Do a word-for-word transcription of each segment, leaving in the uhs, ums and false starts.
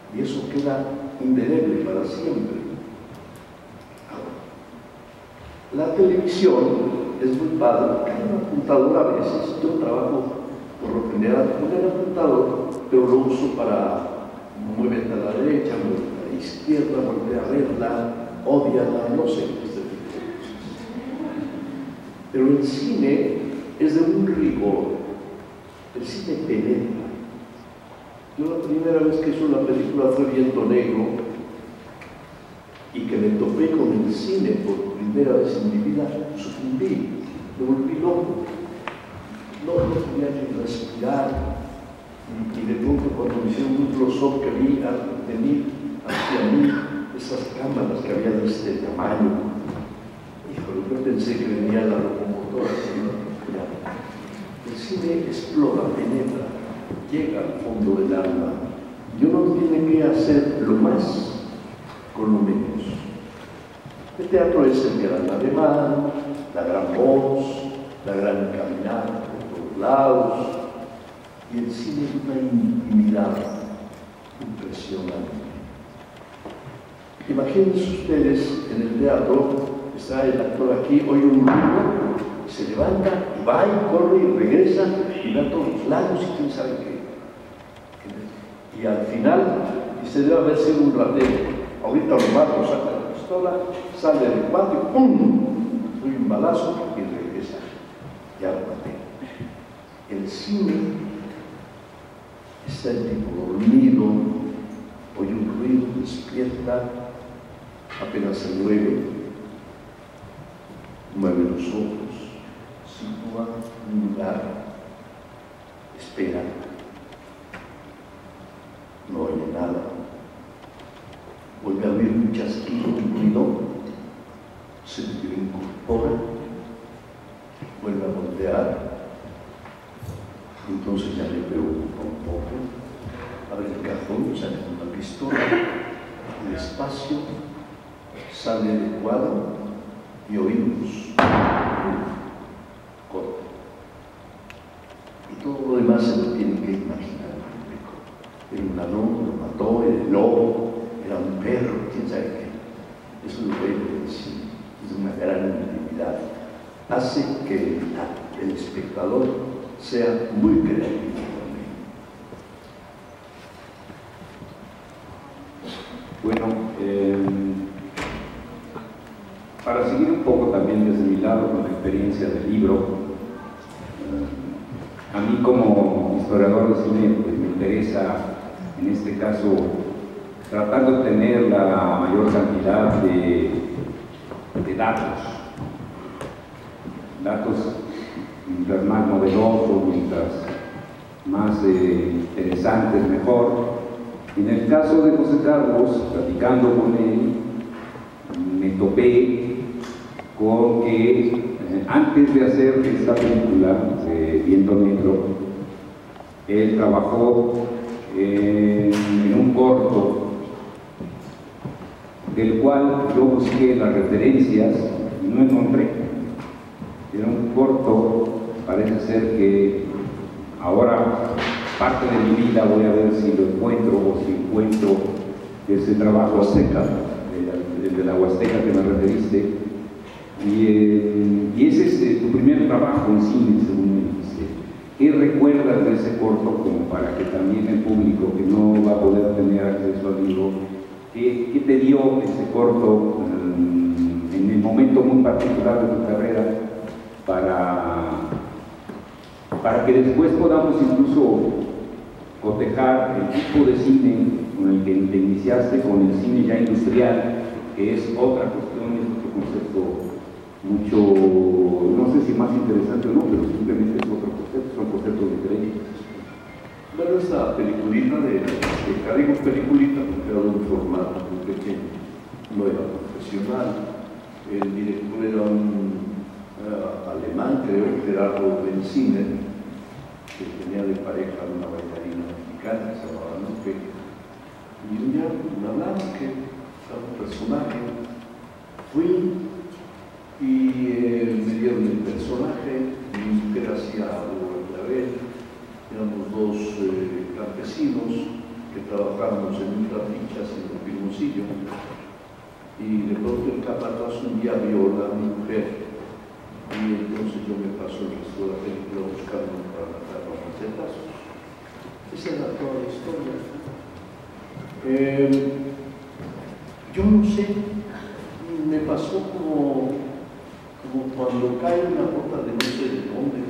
y eso queda indeleble para siempre. La televisión es muy padre, hay un apuntador a veces, yo trabajo por lo general con el apuntador, pero lo uso para muévete a la derecha, muévete a la izquierda, vuelve a verla, ódiala, no sé, este tipo de cosas. Pero el cine es de un rigor, el cine penetra. Yo la primera vez que hice una película fue Viento Negro, y que me topé con el cine por primera vez en mi vida, sucumbí, me volví loco. No, no podía ni respirar. Y, y de pronto cuando me hicieron un close-up que vi a venir hacia mí esas cámaras que había de este tamaño, híjole, yo pensé que venía la locomotora, ¿no? El cine explora, penetra, llega al fondo del alma. Y uno tiene que hacer lo más con lo menos. El teatro es el gran ademán, la gran voz, la gran caminata por todos lados, y el cine es una intimidad impresionante. Imagínense ustedes en el teatro, está el actor aquí, oye un ruido, se levanta y va y corre y regresa y va a todos los lados y quién sabe qué. Y al final, dice, debe haber sido un ratero. Ahorita lo mato, saca la pistola, sale del patio, ¡pum! Doy un balazo y regresa. Ya lo maté. El cine está el tipo dormido, oye un ruido, despierta, apenas se mueve, mueve los ojos, sitúa un lugar, espera, no oye nada. Vuelve a oír un chasquido, un ruido, se incorpora, vuelve a voltear, entonces ya le preocupa un poco, abre el cajón, sale con la pistola, despacio, sale del cuadro y oímos corte. Y todo lo demás se lo tiene que imaginar el público. El ladrón lo mató, el lobo, era un perro, quién sabe qué. Eso es lo que hay que decir, es una gran intimidad. Hace que el, el espectador sea muy creativo también. Bueno, eh, para seguir un poco también desde mi lado con la experiencia del libro, eh, a mí como historiador de cine pues me interesa en este caso tratar de obtener la mayor cantidad de, de datos, datos mientras más novedosos, mientras más eh, interesantes, mejor. En el caso de José Carlos, platicando con él, me topé con que eh, antes de hacer esta película de Viento Negro, él trabajó eh, en un corto del cual yo busqué las referencias y no encontré. Era un corto, parece ser que ahora parte de mi vida voy a ver si lo encuentro o si encuentro ese trabajo Huasteca, el de la Huasteca que me referiste, y, eh, y ese es eh, tu primer trabajo en cine, según me dijiste. ¿Qué recuerdas de ese corto como para que también el público que no va a poder tener acceso al libro, ¿qué, qué te dio ese corto um, en el momento muy particular de tu carrera para, para que después podamos incluso cotejar el tipo de cine con el que te iniciaste con el cine ya industrial, que es otra cuestión, es otro concepto mucho, no sé si más interesante o no, pero simplemente es otro concepto, son conceptos diferentes. Bueno, esta peliculita de, de digo peliculita porque era de un formato muy pequeño, no era profesional. El director era un uh, alemán, creo, Gerardo Benziner, que tenía de pareja una bailarina mexicana que se llamaba Lupe. Y un día me hablaron que era un personaje. Fui y eh, me dieron el personaje, mi mujer hacía algo de clavel, éramos dos eh, campesinos que trabajábamos en un trapichas en el Piloncillo, y de pronto el capataz un día vio a mi mujer, y entonces yo me paso el resto de la película buscando para matar los macetazos. Esa era toda la historia. Eh, yo no sé, me pasó como, como cuando cae una gota de no sé de dónde,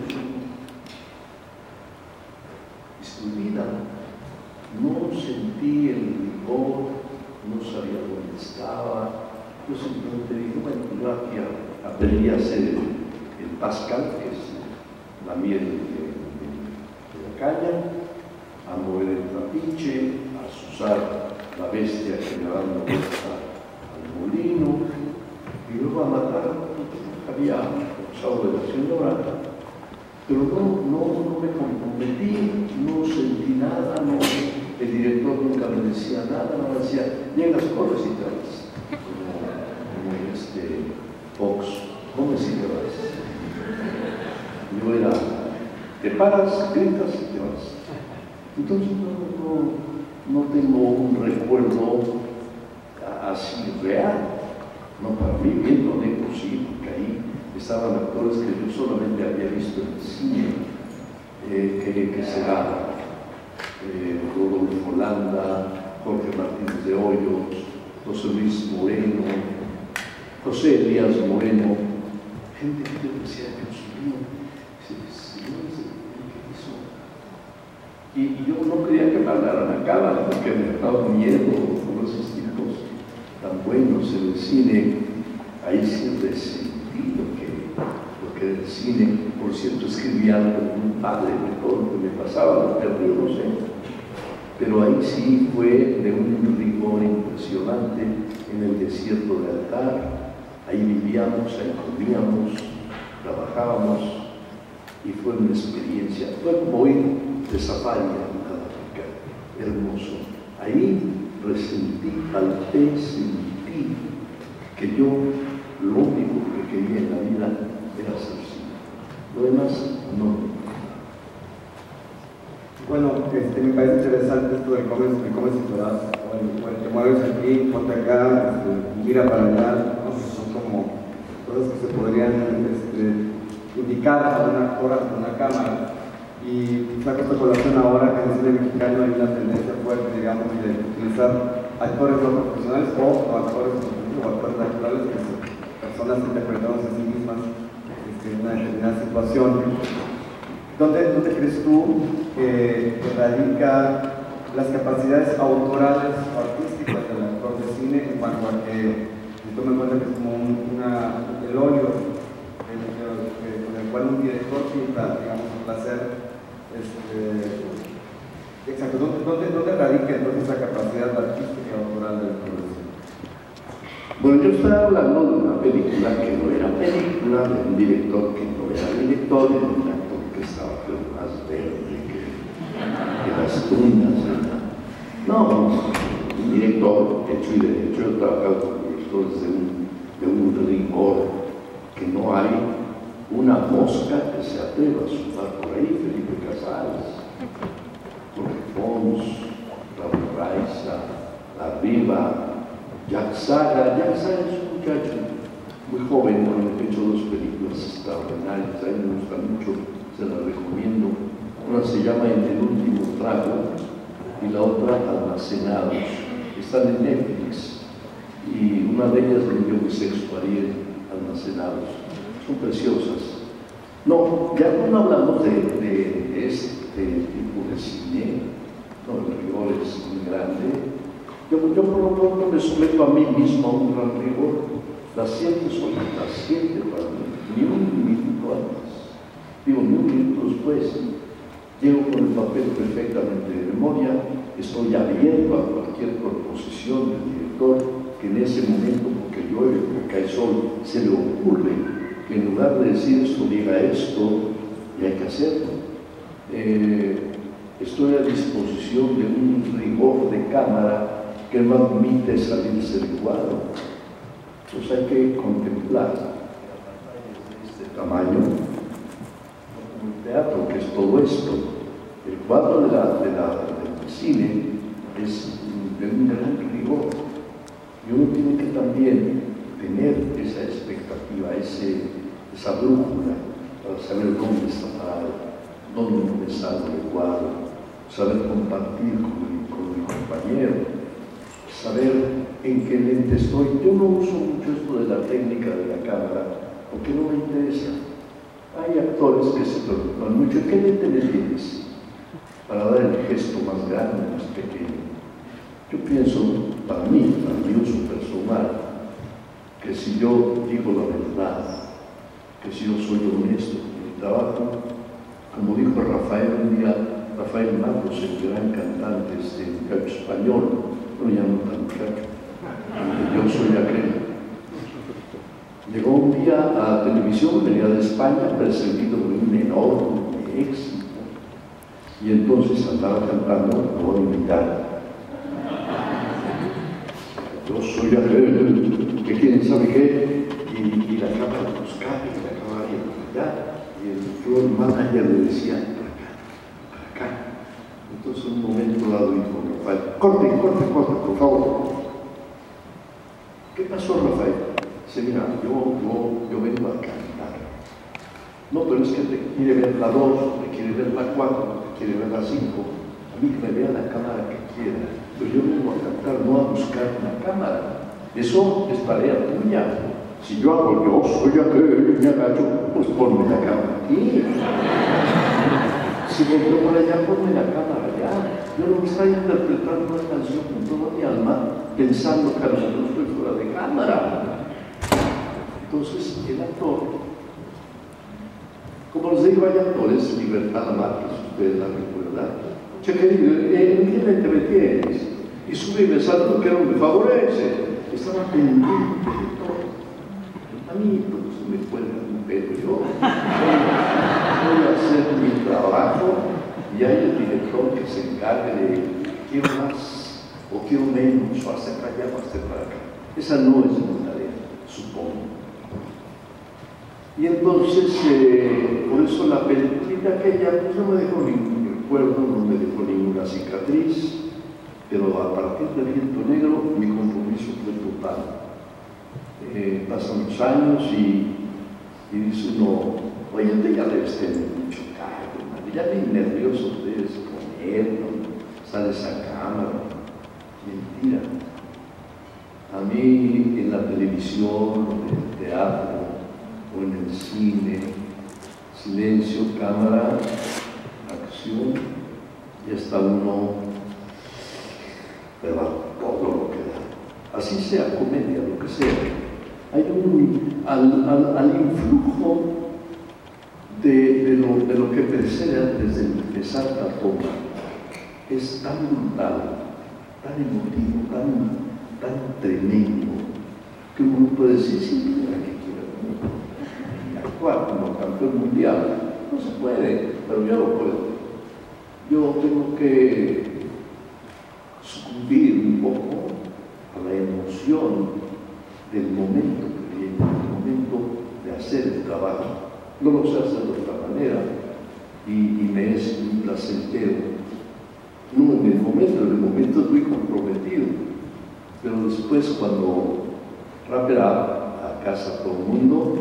destruida. No sentí el rigor, no sabía dónde estaba. Yo simplemente dije, bueno, yo aquí aprendí a hacer el, el Pascal, que es la miel de, de, de la caña, a mover el trapiche, a usar la bestia que me va dando vuelta al molino, y luego a matar. Había usado de la señora, pero no, no, no me comprometí, no sentí nada, no, el director nunca me decía nada, no me decía, llegas, corres y te vas. Como, como este Fox, ¿cómo si te vas? Yo era, te paras, gritas y te vas. Entonces no, no, no tengo un recuerdo así real. No, para mí, viendo de sí, porque ahí estaban actores que yo solamente había visto en el cine, eh, que, que será eh, Rodolfo Landa, Jorge Martínez de Hoyos, José Luis Moreno, José Elías Moreno, gente que yo decía, Dios mío, señores, ¿qué hizo? Y, y yo no quería que me hablaran a cámara porque me daba miedo con esos tipos tan buenos en el cine. Ahí siempre sentí lo que, lo que era el cine. Por cierto, escribía algo de un padre de todo lo que me pasaba, lo perdí, no sé. Pero ahí sí fue de un rigor impresionante en el desierto de Altar. Ahí vivíamos, ahí comíamos, trabajábamos y fue una experiencia. Fue como ir de safari a África, hermoso. Ahí resentí, palpé, sentí que yo lo único que quería en la vida era ser cine. Lo demás, no. Bueno, este, me parece interesante esto de cómo, de cómo es te vas, bueno, te mueves aquí, ponte acá, este, mira para allá, ¿no? Son como cosas que se podrían este, indicar a un actor ante una cámara. Y saco esta colación ahora que en el cine mexicano hay una tendencia fuerte, digamos, de utilizar actores no profesionales o, o actores o actores naturales, que son personas interpretadas a sí mismas este, en una determinada situación. ¿Dónde, ¿Dónde crees tú que, que radica las capacidades autorales o artísticas del actor de cine en cuanto a que se toma en cuenta que es como un, una, el óleo el, el, el, con el cual un director pinta, digamos, un placer? Este, exacto, ¿dónde, dónde, ¿dónde radica entonces la capacidad artística y autoral del actor de cine? Bueno, yo estaba hablando de una película que no era película, de un director que no era director, de un actor que estaba pero más verde que, que las tunas. No, un director hecho y derecho. Yo he trabajado con directores de un, de un rigor que no hay una mosca que se atreva a sumar por ahí. Felipe Casals, Jorge Pons, Raúl Raiza, La Riva, Jack Saga. Jack Saga es un muchacho muy joven, con el que he hecho dos películas extraordinarias. A mí me gusta mucho, se las recomiendo. Una se llama En el último trago y la otra Almacenados. Están en Netflix y una de ellas le dio mi sexto Ariel, Almacenados. Son preciosas. No, ya cuando hablamos de, de, de este tipo de cine, no, el rigor es muy grande. Yo, yo por lo pronto me someto a mí mismo a un gran rigor. Las siete solitas, siete para mí, ni un minuto antes, digo, ni un minuto después. Llego con el papel perfectamente de memoria, estoy abierto a cualquier proposición del director que en ese momento, porque llueve, porque cae sol, se le ocurre que en lugar de decir esto, diga esto, y hay que hacerlo. Eh, estoy a disposición de un rigor de cámara que no admite salirse del cuadro. Entonces hay que contemplar de este tamaño, un teatro que es todo esto. El cuadro de la, de la, del cine es de un gran rigor. Y uno tiene que también tener esa expectativa, ese, esa brújula, para saber dónde está parado, dónde no me salgo de cuadro, saber compartir con mi, con mi compañero, saber en qué lente estoy. Yo no uso mucho esto de la técnica de la cámara, porque no me interesa. Hay actores que se preocupan mucho. ¿En qué lente me tienes? Para dar el gesto más grande, más pequeño. Yo pienso, para mí, para mi uso personal, que si yo digo la verdad, que si yo soy honesto con mi trabajo, como dijo Rafael un día, Rafael Matos, el gran cantante, este muchacho español, bueno, ya no tan muchacho, yo soy aquel. Llegó un día a la televisión, venía de España, perseguido por un enorme éxito, y entonces andaba cantando, lo voy a invitar. Yo soy aquel, que quién sabe qué, y, y la cámara buscaba, y la cámara iba allá, y el floor manager le decía, para acá, para acá. Entonces, en un momento dado, dijo Rafael, corte, corte, corte, por favor. ¿Qué pasó, Rafael? Dice, mira, yo, yo, yo vengo a cantar. No, pero es que te quiere ver la dos, te quiere ver la cuatro, te quiere ver la cinco. A mí que me vea la cámara que quiera. Pero yo vengo a cantar, no a buscar una cámara. Eso es tarea tuya. Si yo hago yo soy aquel, me agacho, pues ponme la cámara aquí. Si volvió para allá, ponme la cámara allá. Yo no estaba interpretando una canción con toda mi alma, pensando que a lo mejor estoy fuera de cámara. Entonces, el actor, como les digo, hay actores, Libertad Márquez, ustedes la recuerdan. Che, querido, ¿en qué lente me tienes? Y sube y me saluda, que no me favorece. Estaba pendiente de todo. A mí, pues, me cuelga un pelo. Yo voy a hacer mi trabajo y hay el director que se encargue de quiero más o quiero menos, o hacer para allá o hacer para acá. Esa no es mi tarea, supongo. Y entonces, eh, por eso la película aquella pues, no me dejó ningún recuerdo, no me dejó ninguna cicatriz, pero a partir de Viento Negro mi compromiso fue total. Eh, pasan los años y, y dice uno, oye, usted ya debes tener mucho cargo, madre, ya bien nervioso ustedes con él, ¿no? Sale esa cámara. Mentira. A mí en la televisión, en el teatro, o en el cine, silencio, cámara, acción, y hasta uno ¿verdad? Todo lo que da. Así sea comedia, lo que sea. Hay un, al, al, al influjo de, de, lo, de lo que precede antes de empezar la toma, es tan brutal, tan emotivo, tan, tan tremendo, que uno puede decir, sí, mira que quiero actuar como campeón mundial. No se puede, pero yo lo puedo. Yo tengo que sucumbir un poco a la emoción del momento que viene, el momento de hacer el trabajo. No lo sé hacer de otra manera y, y me es un placentero. No en el momento, en el momento estoy comprometido, pero después cuando rápida a casa todo el mundo,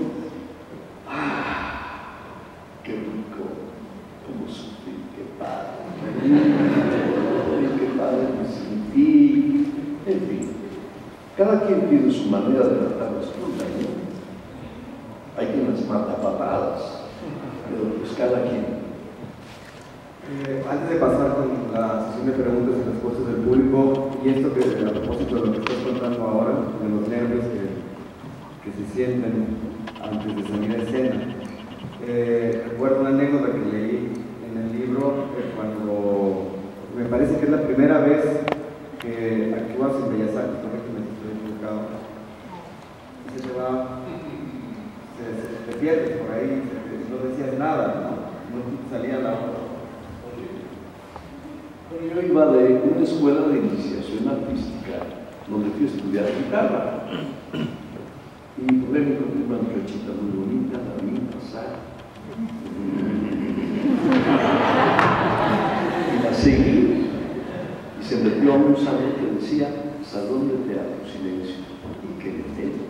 ¡ah! ¡Qué rico! ¿Cómo sufrí? ¡Qué padre! ¡Qué padre me sentí! En fin, cada quien tiene su manera de tratar las cosas, ¿no? Hay quien las mata a patadas, pero pues cada quien. Eh, antes de pasar con la sesión de preguntas y respuestas del público, y esto que a propósito de lo que estás contando ahora, de los nervios que, que se sienten antes de salir a escena, eh, recuerdo una anécdota que leí en el libro eh, cuando me parece que es la primera vez que actúas en Bellas Artes, corrígeme si estoy equivocado, y se te va, se, se te pierdes por ahí, se, no decías nada, no, no salía la otra. Yo iba de una escuela de iniciación artística donde fui a estudiar guitarra y me encontré una muchachita muy bonita, la vi pasar y la seguí y se metió a un salón que decía Salón de Teatro Silencio, y que le tengo.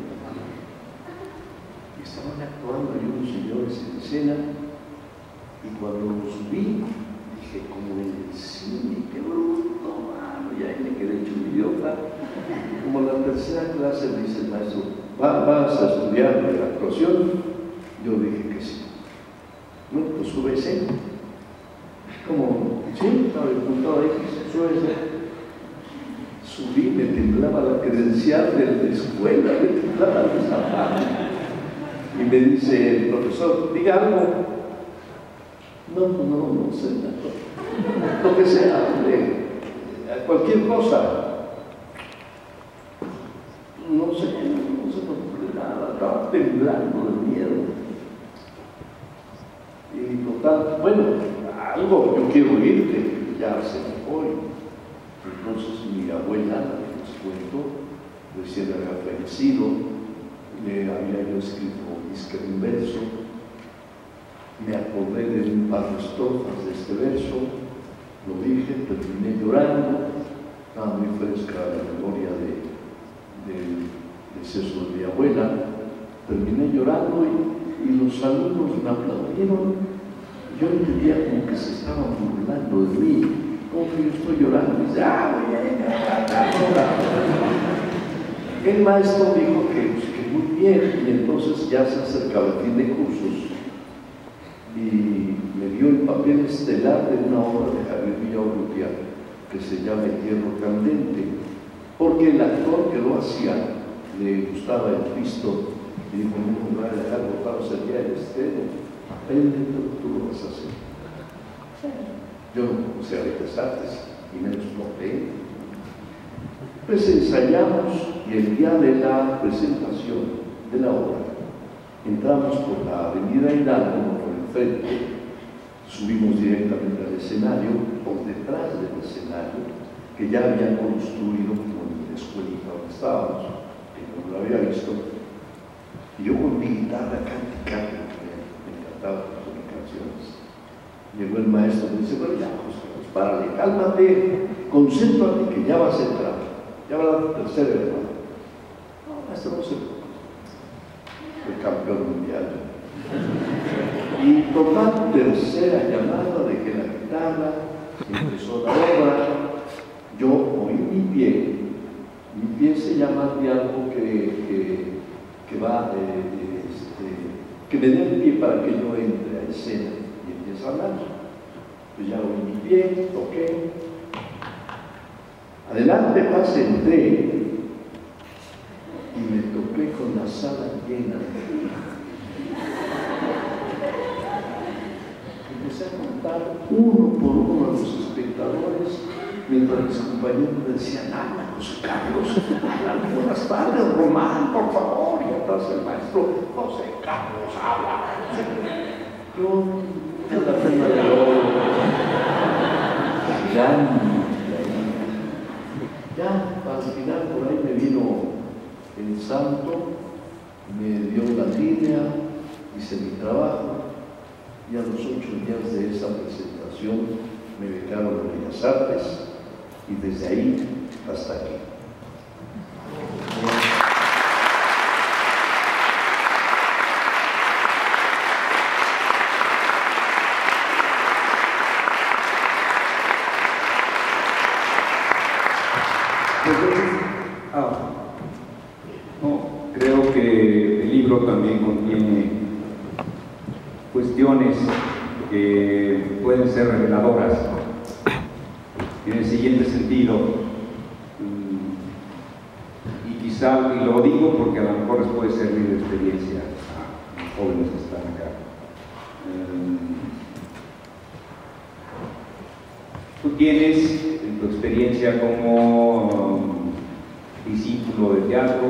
Y estaban actuando ahí unos señores en escena, y cuando los vi, dije, como en el cine, qué bruto, mano, y ahí me quedé hecho un idiota. Como la tercera clase me dice el maestro, ¿Va, ¿vas a estudiar la actuación? Yo dije que sí. No, pues sube escena. Como, sí, estaba apuntado ahí, sube escena. Subí, me temblaba la credencial de la escuela, me temblaba el zapato. Y me dice el profesor, diga algo. No, no, no sé nada. Lo que sea, de, cualquier cosa. No sé, no se me ocurre nada, estaba temblando de miedo. Y total, bueno, algo, yo quiero irte, ya se me fue. Entonces mi abuela, les cuento, recién había fallecido, le había yo escrito un disco en verso, me acordé de un par de estrofas de este verso, lo dije, terminé llorando, estaba muy fresca la memoria de del deceso de mi abuela, terminé llorando y, y los alumnos me aplaudieron. Yo entendía como que se estaban burlando de mí, como que yo estoy llorando y dice, ah, bien, el maestro dijo que, que muy bien, y entonces ya se acercaba el fin de cursos y me dio el papel estelar de una obra de Javier Villaurrutia que se llama Entierro Candente, porque el actor que lo hacía le gustaba el pisto y dijo, no me voy a dejar botados el día del estreno, aprende, tú, tú lo vas a hacer. Yo no puse a Bellas Artes y menos papel. Pues ensayamos y el día de la presentación de la obra entramos por la avenida Hidalgo, por el frente, subimos directamente al escenario, por detrás del escenario, que ya habían construido como en la escuelita donde estábamos, que no lo había visto, y yo con mi guitarra cantando, me, me encantaba mis canciones. Llegó el maestro y me dice, bueno ya, pues, pues párale, cálmate, concéntrate que ya vas a entrar, ya va la tercera hermana. No, maestro, no se fue campeón mundial. Y total, tercera llamada, dejé la guitarra, empezó la obra. Yo oí mi pie, mi pie se llama de algo que, que, que va, eh, este, que me dé el pie para que yo entre a escena y empiece a hablar. Pues ya oí mi pie, toqué. Adelante, pase, entré y me toqué con la sala llena. Empecé a contar uno por uno a los espectadores, mientras mis compañeros me decían, habla, José Carlos, habla, buenas tardes, Román, por favor, y atrás el maestro, José Carlos, habla. Yo, en la pena de oro, ya, para el final, por ahí me vino el santo, me dio la línea, hice mi trabajo, y a los ocho días de esa presentación me becaron en Bellas Artes, y desde ahí hasta aquí. Ah, no, creo que el libro también contiene cuestiones que pueden ser reveladoras. En el siguiente sentido, y quizá, y lo digo porque a lo mejor les puede servir de experiencia a los jóvenes que están acá. Tú tienes, en tu experiencia como discípulo de teatro,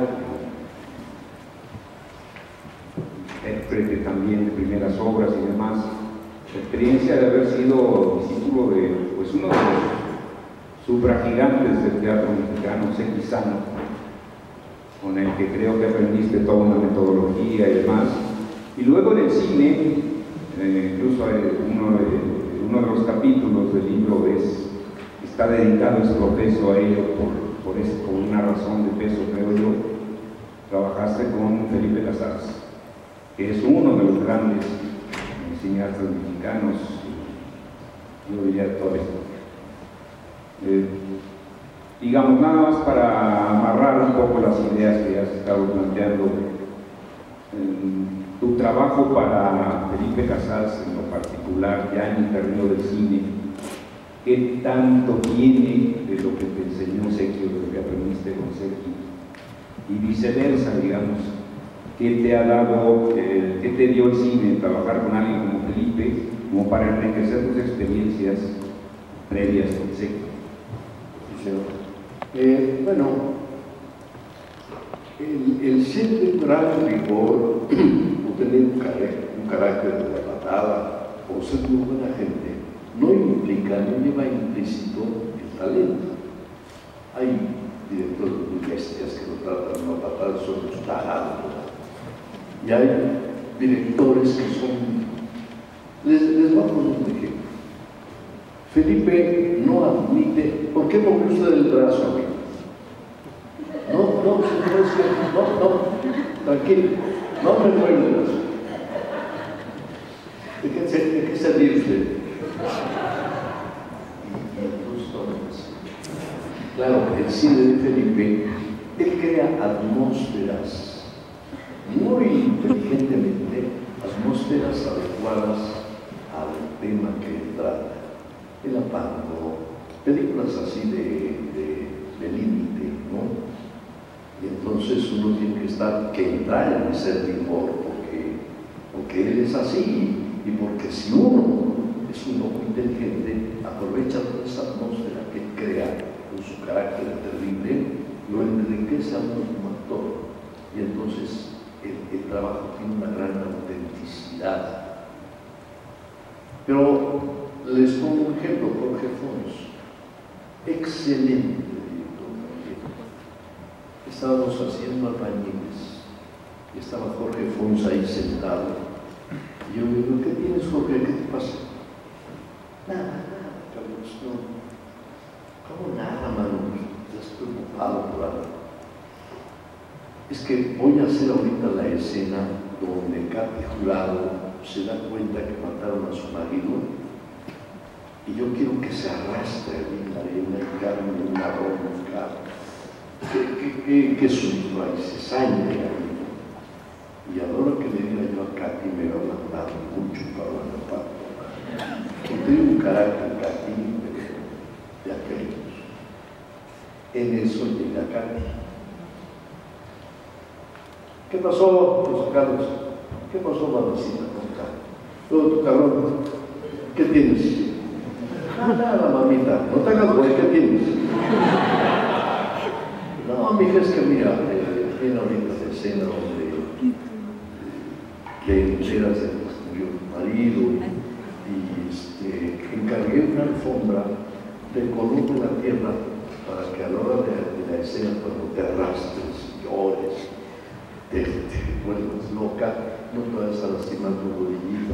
intérprete también de primeras obras y demás, la experiencia de haber sido discípulo de pues, uno de los supragigantes del teatro mexicano, Sequizano, con el que creo que aprendiste toda una metodología y demás. Y luego en el cine, eh, incluso uno de, uno de los capítulos del libro es está dedicado, es profeso a ello por, por, eso, por una razón de peso, creo yo. Trabajaste con Felipe Casals, que es uno de los grandes cineastas mexicanos, yo diría de toda esto. Eh, digamos, nada más para amarrar un poco las ideas que has estado planteando. Eh, tu trabajo para Felipe Casals en lo particular, ya en el terreno del cine, ¿qué tanto tiene de lo que te enseñó Sergio, de lo que aprendiste con Sergio? Y viceversa, digamos, ¿qué te ha dado, eh, qué te dio el cine, trabajar con alguien como Felipe, como para enriquecer tus experiencias previas con Sergio? Eh, bueno, el, el ser de gran rigor, o tener un carácter, un carácter de la patada, o ser muy buena gente, no implica, no lleva implícito el talento. Hay directores muy bestias que lo tratan de patada, son los tarados, y hay directores que son... Les, les voy a poner un ejemplo. Felipe no admite... ¿Por qué movió usted el brazo a mí? No, no, no, es que, no, no, tranquilo, no me mueve el brazo. ¿De qué se, de qué se ríe usted? Claro, el cine de Felipe, él crea atmósferas muy inteligentemente, atmósferas adecuadas al tema que él trata. El apando, películas así de, de, de límite, ¿no? Y entonces uno tiene que estar, que entrar en ese rigor, porque, porque él es así, y porque si uno es un hombre inteligente, aprovecha toda esa atmósfera que él crea con su carácter terrible, lo enriquece a uno como actor, y entonces el, el trabajo tiene una gran autenticidad. Pero les pongo un ejemplo, Jorge Fons, excelente director también. Estábamos haciendo albañiles y estaba Jorge Fons ahí sentado, y yo le digo, ¿qué tienes, Jorge? ¿Qué te pasa? Nada, nada, Carlos, no. ¿Cómo nada, mano? Estás preocupado por algo. Es que voy a hacer ahorita la escena donde Katy Jurado se da cuenta que mataron a su marido, y yo quiero que se arrastre en la arena y carne un marrón, que, que, que, que sufra y se sangre ahí. Y a la hora que le diga yo a Katy, me va a mandar mucho para la pata. Que tiene un carácter Katy de aquellos. En eso llega Katy. ¿Qué pasó, José Carlos? ¿Qué pasó, mamacita, con Katy? Todo tu cabrón, ¿qué tienes? Ah, nada, mamita, no te hagas güey, ¿qué tienes? No, mi hija, es que mira, eh, tiene ahorita la escena donde te enteras de que murió tu marido, y este, encargué una alfombra de color de la tierra para que a la hora de, de la escena, cuando te arrastres, llores, te, te vuelvas loca, no te vayas a lastimar tu rodillita.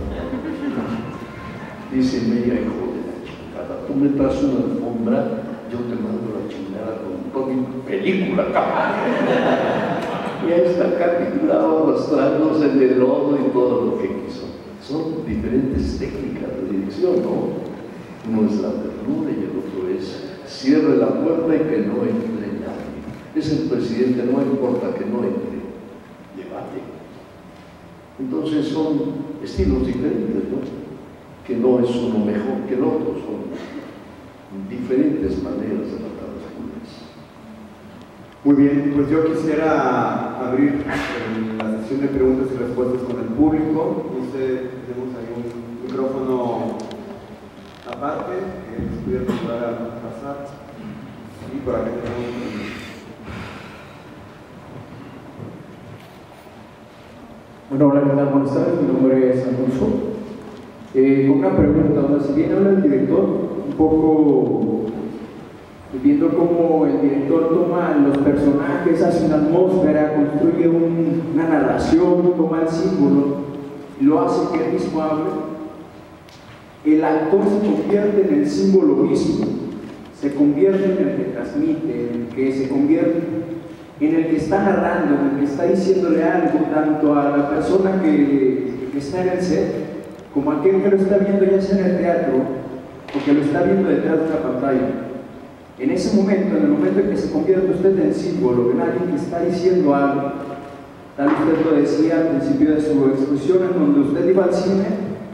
Dice media hijo de la chingada, tú me traes una alfombra, yo te mando la chingada con toda mi película, cabrón. Y ahí está Katy Jurado arrastrándose en el lodo y todo lo que quiso. Son diferentes técnicas de dirección, ¿no? Uno es la ternura y el otro es cierre la puerta y que no entre nadie. Es el presidente, no importa que no entre, debate. Entonces son estilos diferentes, ¿no? Que no es uno mejor que el otro, son diferentes maneras de tratar las cosas. Muy bien, pues yo quisiera abrir eh, la sesión de preguntas y respuestas con el público. Entonces, tenemos ahí un micrófono aparte que nos pudiera ayudar a pasar. Y por acá tenemos. Bueno, hola, ¿qué tal? Buenas tardes, mi nombre es Alfonso. Eh, con una pregunta, o sea, si bien habla el director, un poco viendo cómo el director toma los personajes, hace una atmósfera, construye un, una narración, toma el símbolo y lo hace que él mismo hable, el actor se convierte en el símbolo mismo. O se convierte en el que transmite, en el que se convierte en el que está narrando, en el que está diciéndole algo tanto a la persona que, que está en el set, como a aquel que lo está viendo ya sea en el teatro o que lo está viendo detrás de la pantalla. En ese momento, en el momento en que se convierte usted en símbolo, en alguien que está diciendo algo, tal usted lo decía al principio de su exposición, en donde usted iba al cine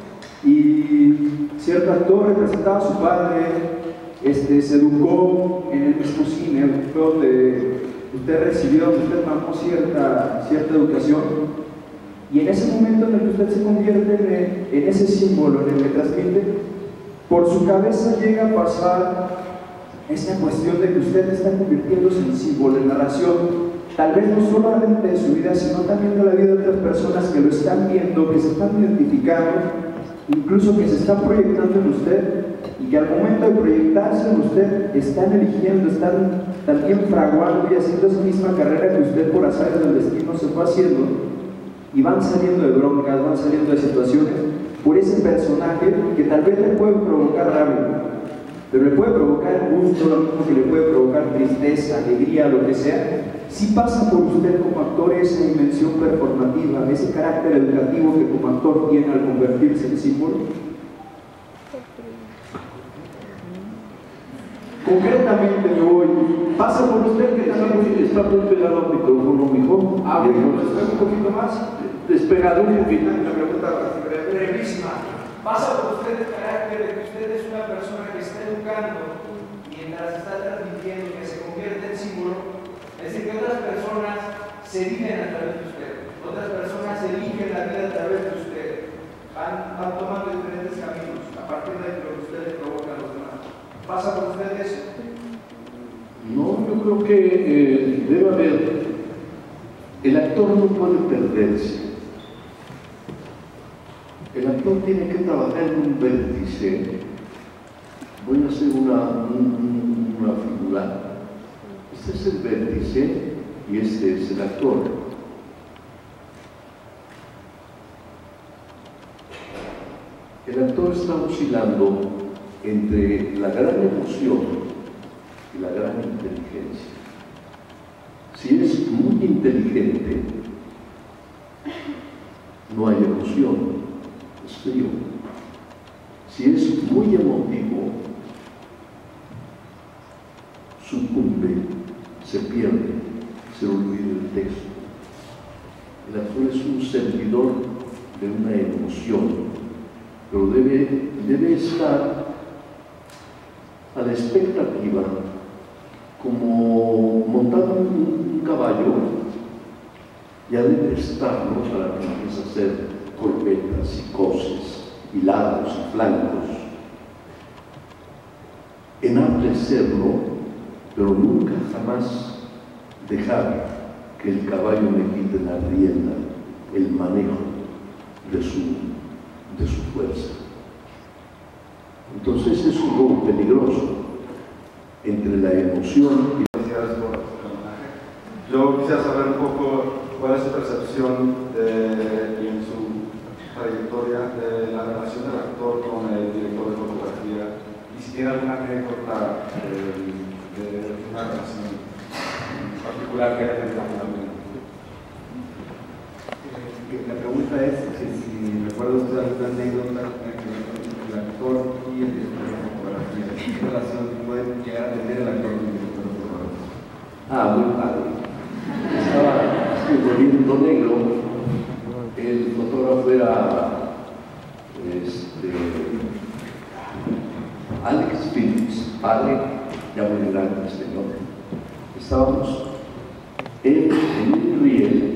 y cierto actor representaba a su padre, este, se educó en el mismo cine, donde usted recibió, donde usted mamó cierta, cierta educación, y en ese momento en el que usted se convierte en, en ese símbolo, en el que transmite, por su cabeza llega a pasar esta cuestión de que usted está convirtiéndose en símbolo, en narración, tal vez no solamente de su vida, sino también de la vida de otras personas que lo están viendo, que se están identificando, incluso que se están proyectando en usted, y que al momento de proyectarse en usted están eligiendo, están también fraguando y haciendo esa misma carrera que usted por azares del destino se fue haciendo, y van saliendo de broncas, van saliendo de situaciones por ese personaje que tal vez le puede provocar rabia, pero le puede provocar gusto, lo mismo que le puede provocar tristeza, alegría, lo que sea. Si pasa por usted como actor esa dimensión performativa, ese carácter educativo que como actor tiene al convertirse en símbolo. Concretamente yo voy, pasa por usted que también Está muy pegado al micrófono, mijo. Ah, bueno, pues un poquito más. Despegado un poquito. Una pregunta brevísima. Pasa por usted el carácter de que usted es una persona que está educando mientras está transmitiendo, que se convierte en símbolo, es decir, que otras personas se viven a través de usted, otras personas eligen la vida a través de usted, van, van tomando diferentes caminos a partir de lo que usted le provoca a los demás. ¿Pasa por usted eso? No, yo creo que eh, debe haber. El actor no puede perderse. El actor tiene que trabajar en un vértice. Voy a hacer una, un, una figura. Este es el vértice y este es el actor. El actor está oscilando entre la gran emoción y la gran inteligencia. Si es muy inteligente, no hay emoción. Es frío. Si es muy emotivo, sucumbe, se pierde, se olvida el texto. El actor es un servidor de una emoción, pero debe, debe estar a la expectativa, como montando un, un caballo, ya debe estarlo para que empiece a hacer corbetas y coces, y lados y flancos, enaltecerlo, pero nunca jamás dejar que el caballo le quite la rienda, el manejo de su, de su fuerza. Entonces es un juego peligroso entre la emoción y Felicidades por el personaje. Yo quisiera saber un poco cuál es su percepción de, y en su trayectoria de la relación del actor con el director de fotografía, y si tiene alguna anécdota de, de una relación particular que haya tenido con alguien. La pregunta es si, si recuerda usted alguna anécdota con el actor y el director de fotografía. ¿Qué relación puede llegar a tener el actor y el director de fotografía? Ah, muy padre. Estaba volviendo negro. El fotógrafo era este, Alex Phillips, padre, ya muy grande el señor. Estábamos en, en un riel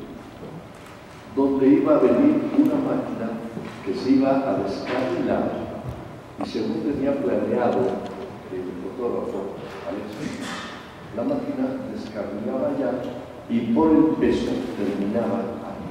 donde iba a venir una máquina que se iba a descarrilar, y según tenía planeado el fotógrafo Alex Phillips, la máquina descarrilaba allá y por el peso terminaba ahí.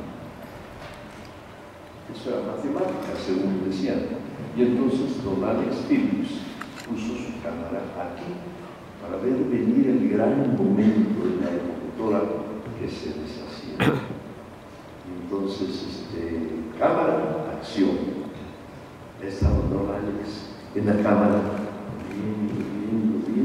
Eso era matemática, según decían. Y entonces don Alex Phillips puso su cámara aquí para ver venir el gran momento de la ejecutora que se deshacía. Y entonces, este, cámara, acción. Estaba don Alex en la cámara, viendo, viendo,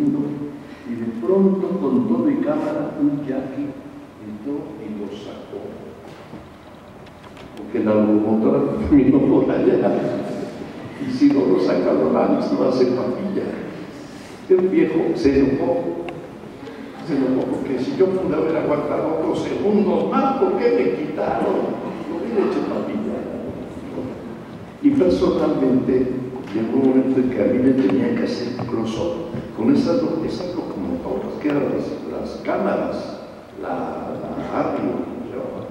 pronto, con todo y cámara, un yaqui entró y lo sacó. Porque la locomotora terminó por allá. Y si no lo saca los lados, no hace papilla. El viejo se enojó. Se enojó porque si yo pude haber aguantado otros segundos más, ¿por qué me quitaron? No hubiera hecho papilla. Y personalmente, llegó un momento en que a mí me tenía que hacer close-up con esas, esas locomotoras que eran las, las cámaras, la, la radio, ¿no?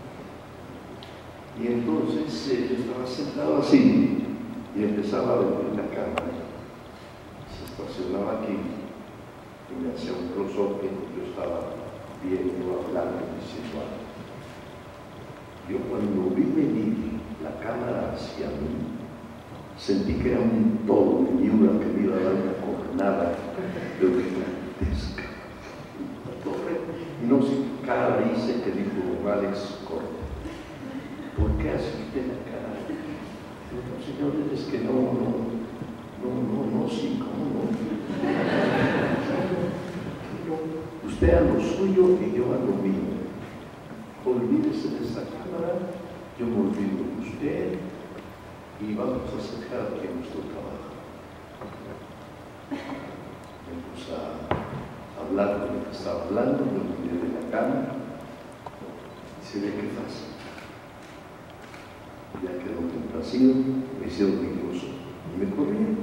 Y entonces eh, yo estaba sentado así y empezaba a ver la cámara. Se estacionaba aquí y me hacía un close-up que yo estaba viendo, hablando, diciendo algo. Yo cuando vi venir la cámara hacia mí, sentí que era un todo de Miura que me iba a dar una coronada, pero gigantesca. La torre, y no sé qué cara hice que dijo Alex Corte. ¿Por qué hace usted la cara? Digo, señores, es que no, no, no, no, no, sí, ¿cómo no? Usted a lo suyo y yo a lo mío. Olvídese de esta cámara, yo me olvido de usted y vamos a sacar aquí nuestro trabajo. Me puse a hablar con el que estaba hablando, me olvidé de la cámara y se ve que fácil. Ya quedó complacido, me hicieron incluso y me corrieron.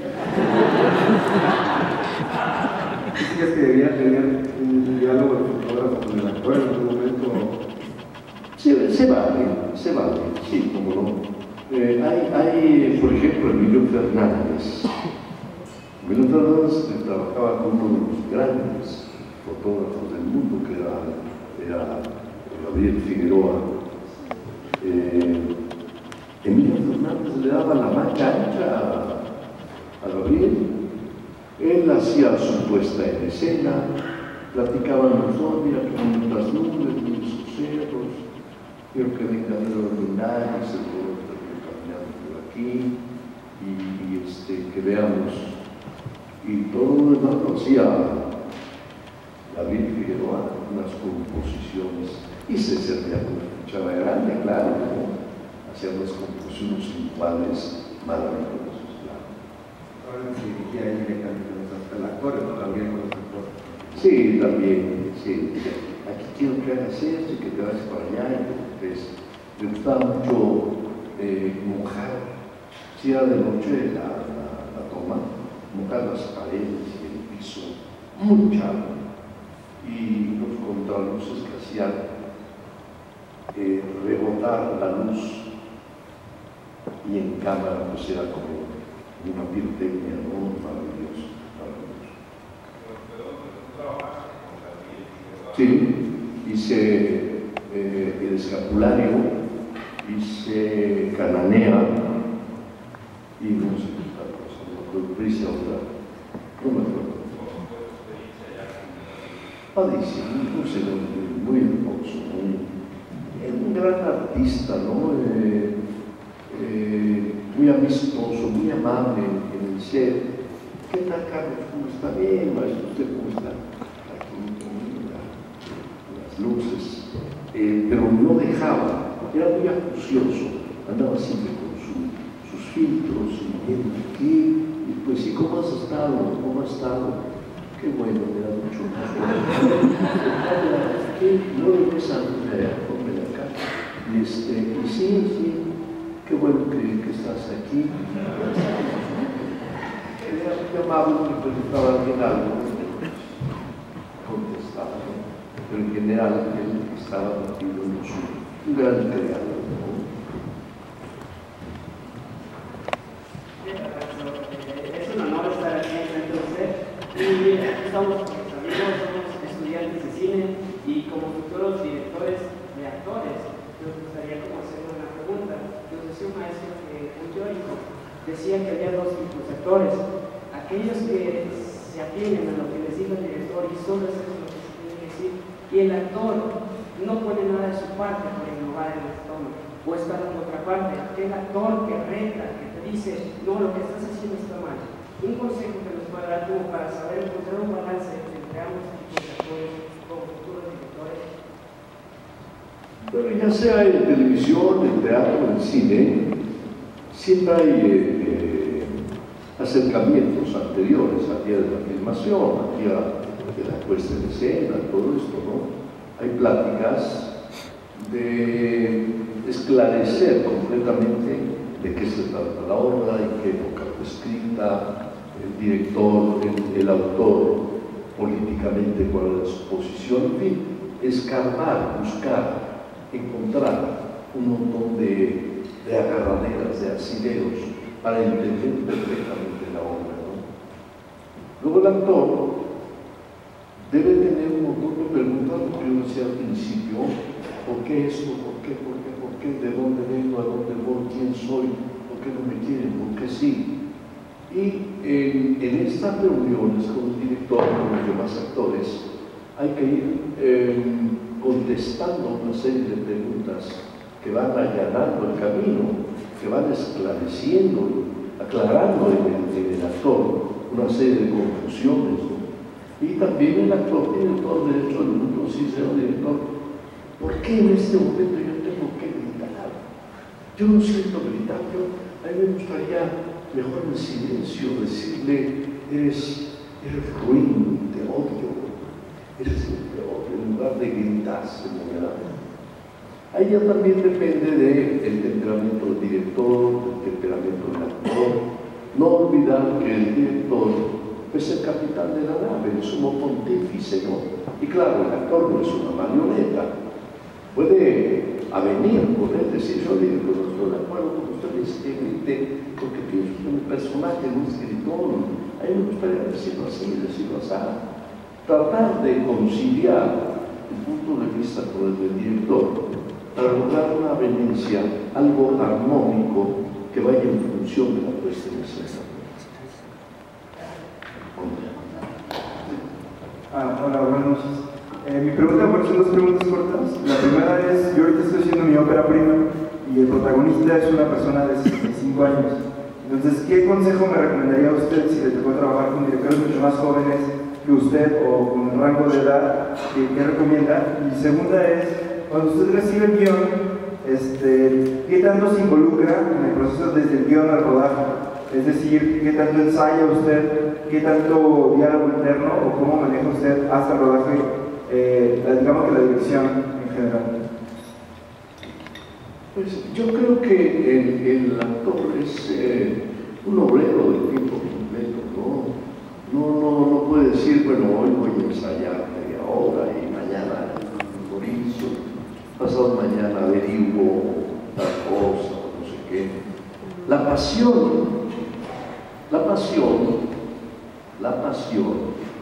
¿Crees que debía tener un diálogo de fotógrafo con el actor en algún momento? Se, se vale, se vale, sí, como no. Eh, hay, hay, por ejemplo, Emilio Fernández. Emilio Fernández que trabajaba con uno de los grandes fotógrafos del mundo, que era, era Gabriel Figueroa. Eh, Emilio Fernández le daba la mancha ancha a, a Gabriel. Él hacía su puesta en escena, platicaban los dos, mira que bonitas nubes, mira sus cerros, quiero que vengan los lunares, el pueblo está caminando por aquí, y, y este, que veamos. Y todo lo demás lo hacía David Figueroa, unas composiciones, y se servía con una cuchara grande, claro, ¿no? Hacía unas composiciones sin cuadres maravillosos. Se dirigía ahí directamente hasta el actor, ¿no? También con los actores. Sí, también, sí. Aquí quiero que hagas esto y que te vayas para allá. Entonces, me gustaba mucho eh, mojar, si era de noche la, la, la toma, mojar las paredes y el piso, mucha agua. Y los contraluces que hacían eh, rebotar la luz, y en cámara pues era como una pirotecnia, ¿no? Maravilloso, maravilloso. Sí, hice eh, el escapulario, hice Cananea y no sé qué otra cosa, no me hice otra, no me acuerdo. Padrísimo, un señor muy hermoso, muy, un gran artista, ¿no? Eh, Eh, muy amistoso, muy amable en el set. ¿Qué tal, Carlos? ¿Cómo está? Bien, maestro, ¿usted cómo está? Aquí, la, las luces. Eh, pero no dejaba, era muy acucioso, andaba siempre con su, sus filtros y viendo aquí, y pues, ¿y cómo has estado? ¿Cómo has estado? Qué bueno, me da mucho gusto. No lo ves a ponme acá. Y, este, y sí, sí. Qué bueno que, que estás aquí. Era muy amable, me preguntaba bien algo, contestaba, ¿no? Pero en general él estaba metido en su un gran creador, ¿no? Es un honor estar aquí frente a usted. Y estamos amigos, somos estudiantes de cine y como futuros directores de actores, nos gustaría como hacer una pregunta. Nos decía un maestro que, un teórico, decía que había dos tipos de actores: aquellos que se atienen a lo que les diga el director y solo es eso lo que se tiene que decir, y el actor no pone nada de su parte para innovar en el tono, o está en otra parte, aquel actor que reta, que te dice, no, lo que estás haciendo está mal. Un consejo que nos puede dar como para saber encontrar un balance entre desarrollamos tipos de actores como futuros directores? Bueno, ya sea en televisión, en teatro, en cine, siempre hay eh, eh, acercamientos anteriores al día de la filmación, al día de la puesta en escena, todo esto, ¿no? Hay pláticas de esclarecer completamente de qué se trata la obra, en qué época fue escrita, el director, el, el autor, políticamente cuál es su posición, en fin, escarbar, buscar, encontrar un montón de, de agarraderas, de asideros para entender perfectamente la obra, ¿no? Luego el actor debe tener un montón de preguntas, lo que yo decía al principio: ¿por qué esto? ¿Por qué? ¿Por qué? ¿Por qué? ¿De dónde vengo? ¿A dónde voy? ¿Quién soy? ¿Por qué no me quieren? ¿Por qué sí? Y en, en estas reuniones con el director, con los demás actores, hay que ir eh, contestando una serie de preguntas que van allanando el camino, que van esclareciendo, aclarando en el, en el actor una serie de confusiones, ¿no? Y también el actor tiene todo el derecho del mundo, sí, señor director, ¿por qué en este momento yo tengo que gritar? Yo no siento gritar, yo, a mí me gustaría mejor en silencio decirle: eres, eres ruin, te odio, eres el peor, en lugar de gritarse, ¿no? Ahí ya también depende del temperamento del director, del temperamento del actor. No olvidar que el director es el capitán de la nave, el sumo pontífice, ¿no? Y claro, el actor no es una marioneta. Puede avenir, poder decir: yo digo, no estoy de acuerdo con ustedes que grite, porque pienso que mi personaje no es gritón. A mí me gustaría decirlo así, decirlo así. Tratar de conciliar el punto de vista con el del director para lograr una aveniencia, algo armónico que vaya en función de la puesta en escena. Ah, hola, buenas noches. Eh, mi pregunta, bueno, son dos preguntas cortas. La primera es: yo ahorita estoy haciendo mi ópera prima y el protagonista es una persona de sesenta y cinco años. Entonces, ¿qué consejo me recomendaría a usted si le tocó trabajar con directores mucho más jóvenes que usted o con un rango de edad? ¿Qué, qué recomienda? Y segunda es: cuando usted recibe el guión, este, ¿qué tanto se involucra en el proceso desde el guión al rodaje? Es decir, ¿qué tanto ensaya usted? ¿Qué tanto diálogo interno o cómo maneja usted hasta el rodaje, eh, la, digamos que la dirección en general? Pues yo creo que el, el actor es eh, un obrero del tiempo completo, ¿no? No, no, no puede decir: bueno, hoy voy a ensayar media hora y mañana memorizo, pasado mañana averiguo tal cosa, no sé qué. La pasión, la pasión, la pasión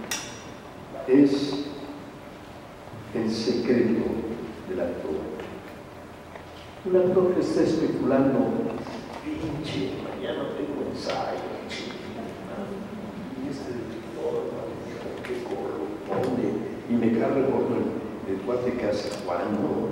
es el secreto del actor. Un actor que está especulando: pinche, mañana tengo ensayo, y este forma, qué corro pone, y me carga por el, el cuate que hace cuándo,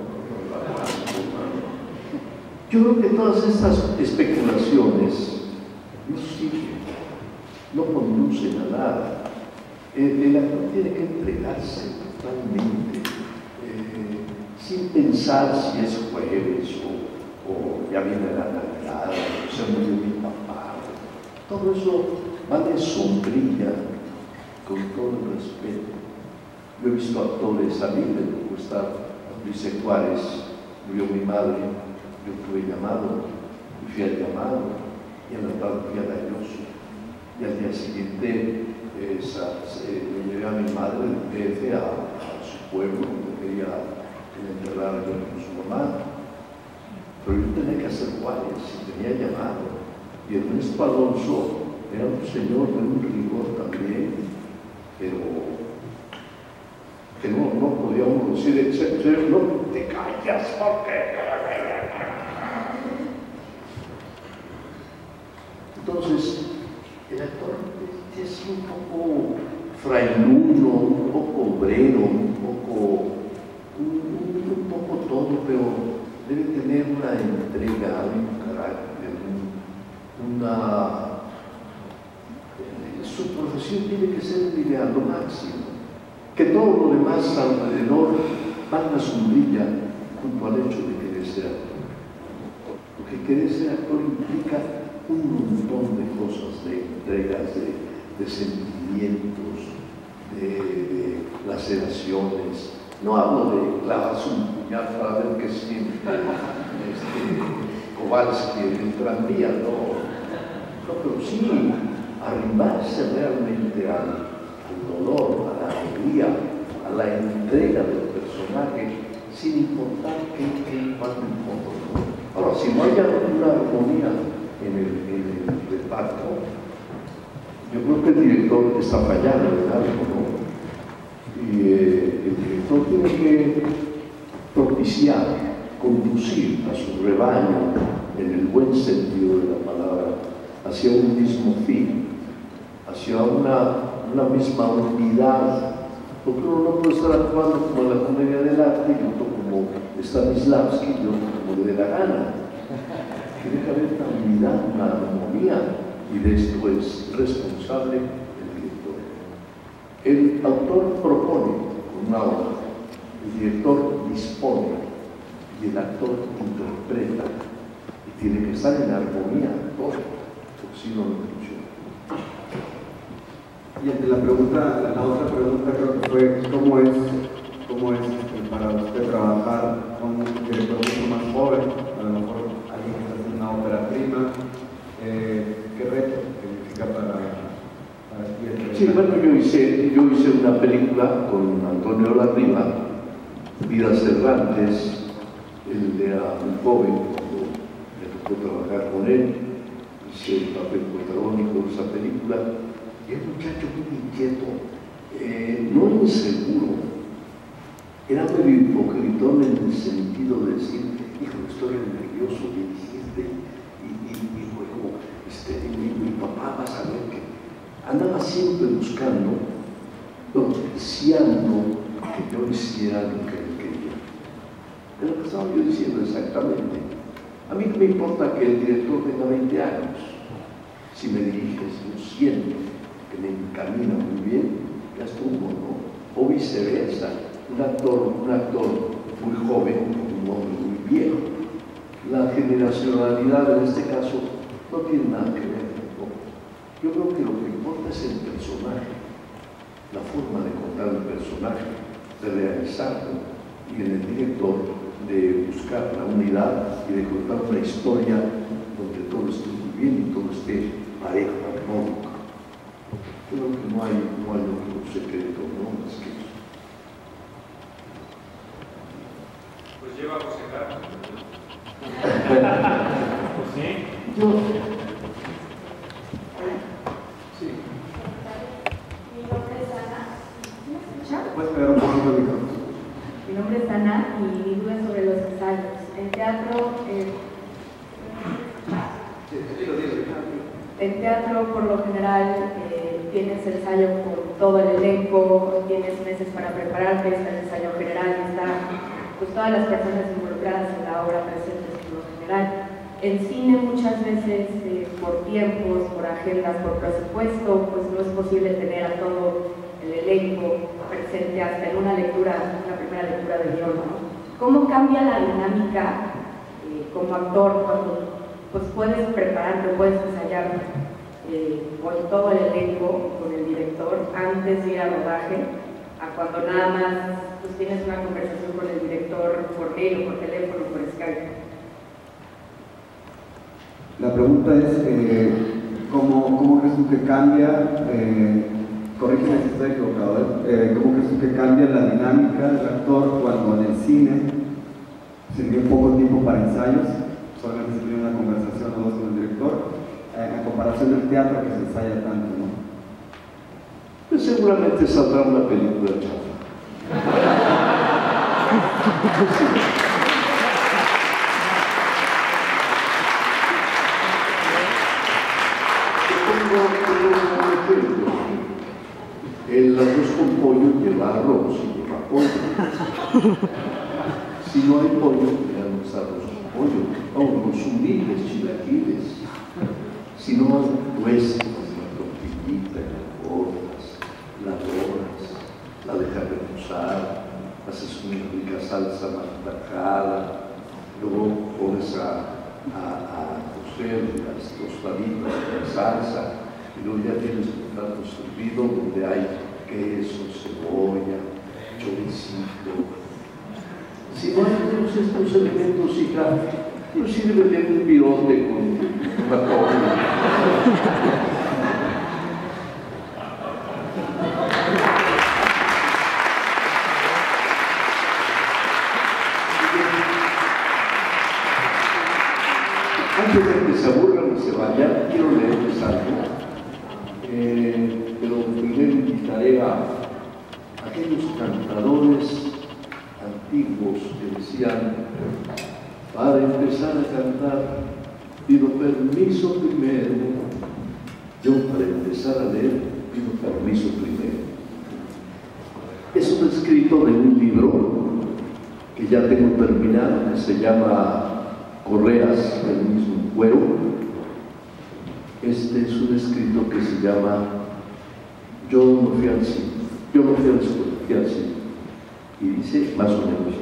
yo creo que todas estas especulaciones no sirven, no conducen a nada. El, el actor tiene que entregarse totalmente, eh, sin pensar si es jueves o, o ya viene la Navidad, o se murió mi papá. Todo eso va de sombrilla, con todo el respeto. Yo he visto actores, a mí me tocó estar con Luis Juárez, murió mi madre, yo tuve llamado, y fui al llamado, y en la tarde fui a Dayoso, y al día siguiente esa, eh, me llevé a mi madre del P F a, a su pueblo, donde quería enterrar yo con su mamá, pero yo tenía que hacer Juárez, y tenía llamado, y Ernesto Alonso era un señor de un rigor también, pero que no, no podía uno decir: no te callas porque... Entonces, el actor es un poco frailuno, un poco obrero, un poco, un, un poco todo, pero debe tener una entrega, un carácter, un, una... Su profesión tiene que ser el ideal, lo máximo. que todo lo demás alrededor van a sombrilla junto al hecho de querer ser actor. Porque querer ser actor implica un montón de cosas, de entregas, de, de sentimientos, de, de laceraciones. No hablo de clavarse un puñal para ver qué siente este, Kowalski en el tranvía, no. no, pero sí arrimarse realmente al, al dolor, a la alegría, a la entrega del personaje, sin importar qué, qué, cuánto importa. Ahora, si no hay una armonía en el, en el reparto, yo creo que el director está fallando en algo, ¿no? Y eh, el director tiene que propiciar, conducir a su rebaño, en el buen sentido de la palabra, hacia un mismo fin, hacia una, una misma unidad, porque uno no puede estar actuando como en la comedia del arte y otro como Stanislavski y otro como le dé la gana. Tiene que haber una unidad, una armonía, y de esto es responsable el director. El autor propone con una obra, el director dispone y el actor interpreta, y tiene que estar en armonía todo, porque si no, no funciona. Y ante la pregunta, la otra pregunta creo que fue ¿cómo es, cómo es para usted trabajar con un director mucho más joven, a lo mejor alguien que está haciendo una ópera prima? Eh, ¿Qué reto significa para, para ti? Sí, bueno, yo hice, yo hice una película con Antonio Larriba, Vidas Errantes. Él era un joven cuando me tocó trabajar con él, hice el papel protagónico de esa película. Y el muchacho muy inquieto, eh, no inseguro, era medio hipocritón en el sentido de decir, hijo, estoy nervioso, dirigiste, y, y, y luego, este, mi, mi papá va a saber que andaba siempre buscando, propiciando que yo hiciera lo que él quería. Es lo que estaba yo diciendo exactamente. A mí no me importa que el director tenga veinte años, si me diriges, yo siento que me encamina muy bien, ya estuvo, ¿no? O viceversa, un actor, un actor muy joven, un hombre muy viejo. La generacionalidad en este caso no tiene nada que ver tampoco. Yo creo que lo que importa es el personaje, la forma de contar el personaje, de realizarlo, y en el director de buscar la unidad y de contar una historia donde todo esté muy bien y todo esté parejo, armónico. Creo que no hay, no hay otro secreto, ¿no? Más que eso. Pues lleva a José Carlos. Pues sí. Yo. Sí. Mi nombre es Ana. ¿Me escucha? ¿Puedes pegar un poquito el micrófono? Mi nombre es Ana y mi duda es sobre los ensayos. En teatro. Eh, Sí, dilo, dilo. En teatro, por lo general, eh, tienes ensayo con todo el elenco, tienes meses para prepararte, está el ensayo general, está pues, todas las personas involucradas en la obra presentes por lo general. En cine muchas veces, eh, por tiempos, por agendas, por presupuesto, pues no es posible tener a todo el elenco presente hasta en una lectura, una primera lectura del guión, ¿no? ¿Cómo cambia la dinámica eh, como actor cuando pues puedes prepararte, puedes ensayar eh, con todo el elenco, con el director, antes de ir a rodaje, a cuando nada más pues, tienes una conversación con el director por mail o por teléfono, por Skype? La pregunta es, eh, ¿cómo, ¿cómo crees tú que cambia, eh, corrígeme si estoy equivocado, eh, ¿cómo crees tú que cambia la dinámica del actor cuando en el cine se tiene poco tiempo para ensayos? Solamente se tiene una conversación o dos con el director, eh, en comparación del teatro que se ensaya tanto, ¿no? Pues seguramente saldrá una película chafa. Te pongo un ejemplo. El arroz con pollo lleva arroz y lleva pollo. Si no hay pollo, ya no está arroz con pollo. Vamos, consumir chilaquiles. Si no hay tuestas, la tortillita, las gordas, las horas, la dejas reposar, haces una rica salsa martajada, luego pones a, a, a cocer las tostaditas de la salsa, y luego ya tienes un plato servido donde hay queso, cebolla, choricito. Si no hay todos estos elementos, hija, pues sirve de un virote con una torta. Antes de que se aburran y se vayan, quiero leerles algo, eh, pero primero invitaré a aquellos cantadores antiguos que decían: para empezar a cantar pido permiso primero. Yo para empezar a leer pido permiso primero. Es un escrito de un libro que ya tengo terminado, que se llama Correas del mismo cuero. Este es un escrito que se llama Yo no fui al cine, yo no fui a la escuela, fui al cine. Y dice más o menos: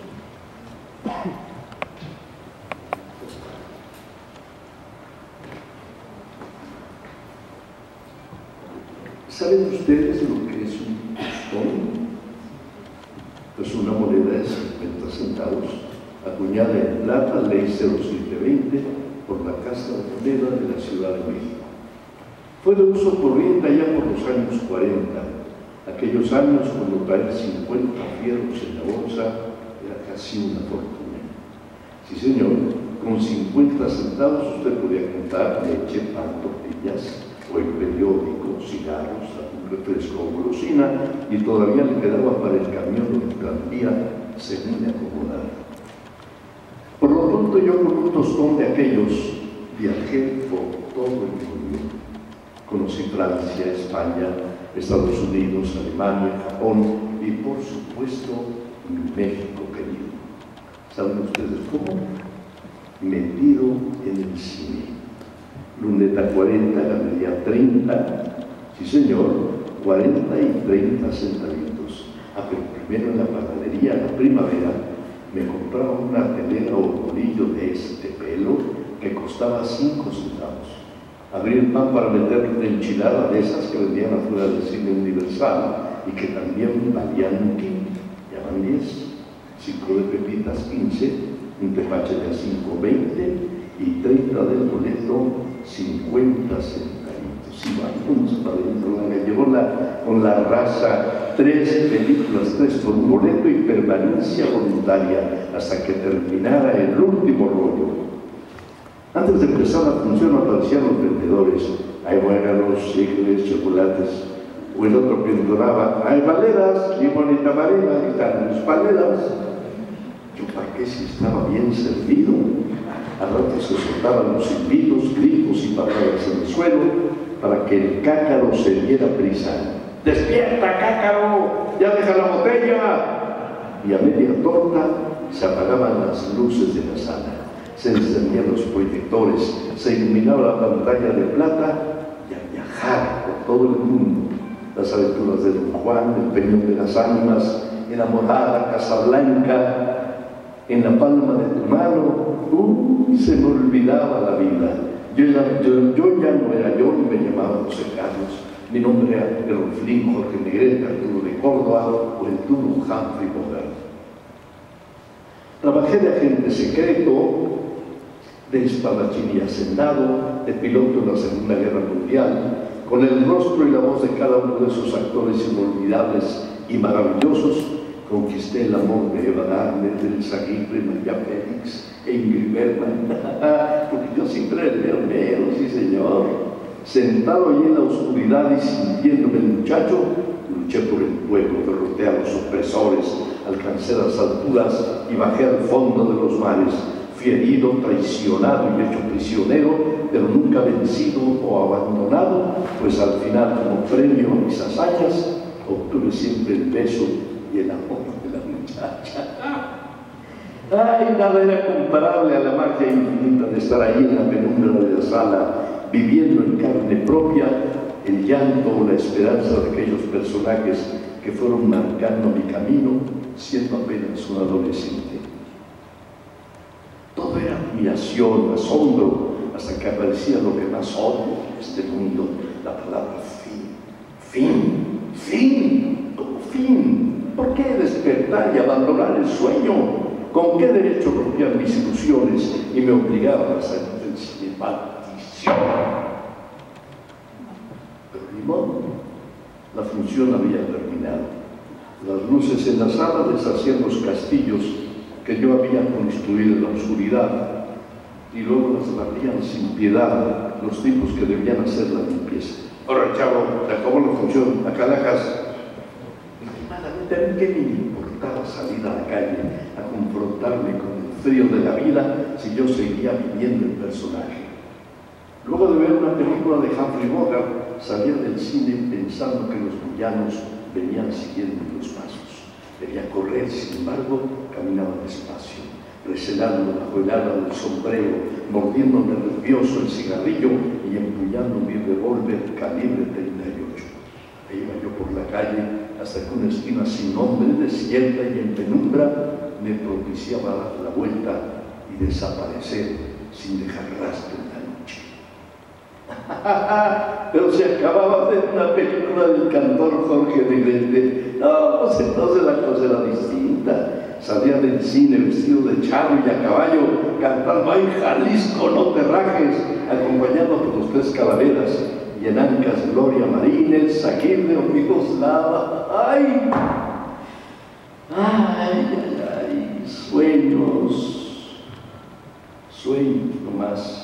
¿saben ustedes lo que es un tostón? Pues una moneda de cincuenta centavos, acuñada en plata, ley cero siete veinte, por la Casa de Moneda de la Ciudad de México. Fue de uso corriente allá por los años cuarenta, aquellos años cuando traer cincuenta fierros en la bolsa era casi una fortuna. Sí, señor, con cincuenta centavos usted podía comprar leche, pan, tortillas, o el periódico, cigarros, un refresco o golosina, y todavía le quedaba para el camión o el tranvía según le acomodara. Por lo pronto, yo con un tostón de aquellos viajé por todo el mundo. Conocí Francia, España, Estados Unidos, Alemania, Japón y, por supuesto, México querido. ¿Saben ustedes cómo? Metido en el cine. Luneta cuarenta, ganadería treinta, sí señor, cuarenta y treinta centavitos. Ah, pero primero en la panadería, la primavera, me compraba una telera o bolillo de este pelo que costaba cinco centavos. Abrí el pan para meter una enchilada de esas que vendían afuera del cine Universal y que también valían un quinto, ya van diez, cinco de pepitas quince, un tepache de a cinco veinte y treinta del boleto cincuenta centavitos. Y vamos para adentro, me llevó la, con la raza tres películas, tres por un boleto y permanencia voluntaria hasta que terminara el último rollo. Antes de empezar la función aparecían los vendedores: hay buenos, chicles, chocolates. O el otro que entonaba: hay valeras, limón y tamarina, y carnes valeras. Yo, ¿para qué si estaba bien servido? Al rato se soltaban los silbidos, gritos y patadas en el suelo para que el cácaro se diera prisa. ¡Despierta, cácaro! ¡Ya deja la botella! Y a media torta se apagaban las luces de la sala. Se encendían los proyectores, se iluminaba la pantalla de plata y a viajar por todo el mundo. Las aventuras de Don Juan, el Peñón de las Ánimas, Enamorada, Casablanca, en la palma de tu mano. Uy, se me olvidaba la vida. Yo ya, yo, yo ya no era yo, ni me llamaba José Carlos. Mi nombre era Erroflín, Jorge Negrete, Arturo de Córdoba o el duro Humphrey Bogart. Trabajé de agente secreto, de espadachín y hacendado, de piloto en la Segunda Guerra Mundial, con el rostro y la voz de cada uno de esos actores inolvidables y maravillosos. Conquisté el amor de Eva Gardner, de Elsa Aguirre, María Félix e Ingrid Bergman, porque yo siempre era el leonero, sí señor. Sentado allí en la oscuridad y sintiéndome el muchacho, luché por el pueblo, derroté a los opresores, alcancé las alturas y bajé al fondo de los mares. Fui herido, traicionado y hecho prisionero, pero nunca vencido o abandonado, pues al final, como premio a mis hazañas, obtuve siempre el beso y el amor de la muchacha. Ay, nada era comparable a la magia infinita de estar ahí en la penumbra de la sala, viviendo en carne propia el llanto o la esperanza de aquellos personajes que fueron marcando mi camino siendo apenas un adolescente. Todo era admiración, asombro, hasta que aparecía lo que más odio en este mundo, la palabra fin. Fin, fin, ¿cómo fin? ¿Por qué despertar y abandonar el sueño? ¿Con qué derecho rompían mis ilusiones y me obligaban a salir del cine? ¡Maldición! Pero ni modo, la función había terminado. Las luces en la sala deshacían los castillos que yo había construido en la oscuridad y luego las barrían sin piedad los tipos que debían hacer la limpieza. Ahora, chavo, se acabó la función, acá la casa. Últimamente, ¿a mí qué me importaba salir a la calle a confrontarme con el frío de la vida si yo seguía viviendo el personaje? Luego de ver una película de Humphrey Bogart, salía del cine pensando que los villanos venían siguiendo los pasos. Debía correr, sin embargo, caminaba despacio, recelando bajo el ala del sombrero, mordiéndome nervioso el cigarrillo y empuñando mi revólver calibre treinta y ocho. E iba yo por la calle hasta que una esquina sin nombre, desierta y en penumbra, me propiciaba dar la vuelta y desaparecer sin dejar rastro en la noche. Pero se acababa de una película del cantor Jorge Negrete. No, pues entonces la cosa era distinta. Salía del cine vestido de charro y a caballo, cantando "Ay, Jalisco, no te rajes", acompañado por los Tres Calaveras y en ancas Gloria Marínez, Saquín de Omiroslava. ¡Ay! ¡Ay, ay, ay! Sueños, sueños nomás.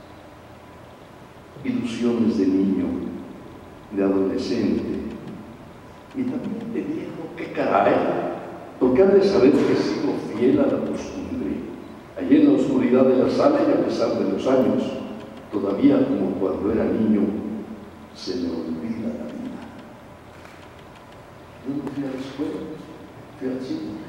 Ilusiones de niño, de adolescente y también de viejo. ¡Qué caray! Porque han de saber que sigo fiel a la costumbre. Allí en la oscuridad de la sala y a pesar de los años, todavía como cuando era niño, se me olvida la vida. Yo no fui a la escuela, fui al cine.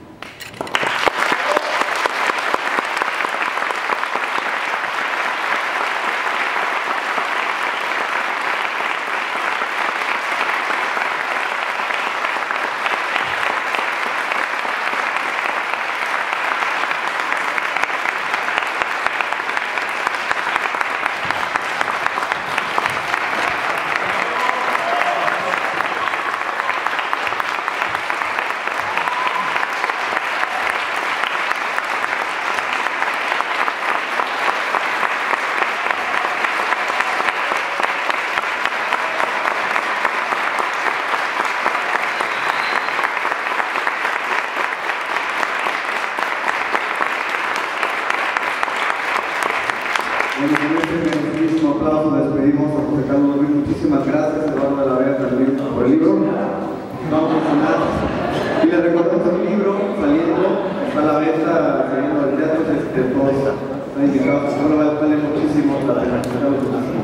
Bueno, con este merecidísimo aplauso despedimos a José Carlos Ruiz. Muchísimas gracias, Eduardo de la Vega, también por el libro. Vamos a cenar. Y les recordamos el libro saliendo, está a la venta, saliendo del teatro, este, todos están invitados. Bueno, vale muchísimo la pena.